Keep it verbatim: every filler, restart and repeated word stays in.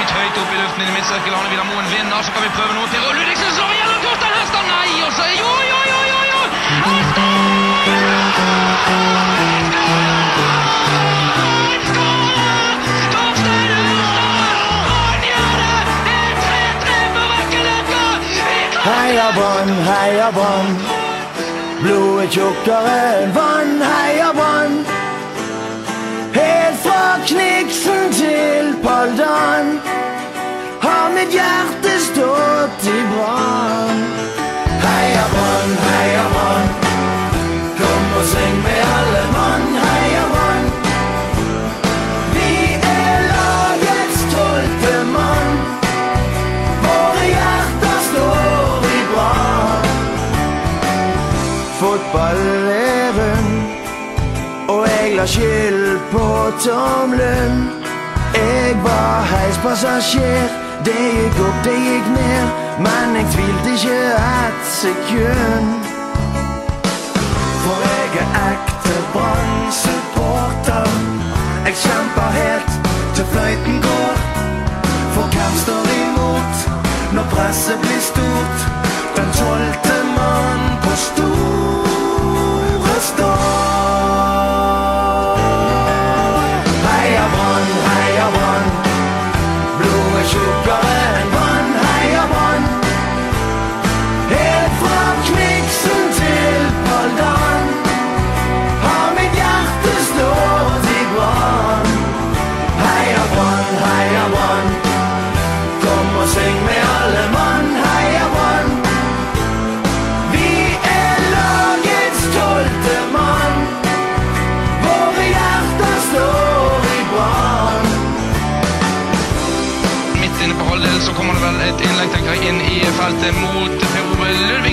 høyt, høyt opp i luften i midtsirkel. Arne Vidar Moen vinner, så kan vi prøve noe. Per Ludvigsen slår igjennom Torstein Herstad. Nei, og så jo, jo, jo, jo, jo! Herstad! Heia Brann, heia Brann, blodet tjukkere enn vann. Heia Brann, helt fra Kniksen til Paldan har mitt hjerte stått i brann. Heia Brann, heia Brann, kom og syng med alle mann. Heia Brann, vi er lagets stolte mann. Våre hjerter står i brann. Fotball er rund, og jeg la skyld på tommelen. Jeg var heispassasjer, det gikk opp, det gikk ned, men jeg tvilte ikke et sekund. For jeg er ekte Brann-supporter. Jeg kjemper helt til fløyten går. For hvem står imot når presset blir stort? Den tolvte mann på store stå. Heia Brann, heia Brann, blodet tjukkere enn vann. Heia Brann, helt fra Kniksen til Paldan har mitt hjerte stått i brann. Heia Brann, heia Brann, kom og syng med alle mann. Heia Brann, vi er lagets stolte mann. Våre hjerter står i brann. Midt inne på halvdelen så kommer det vel et innlegg, tenker jeg, inn i feltet mot Per Ove Ludvigsen.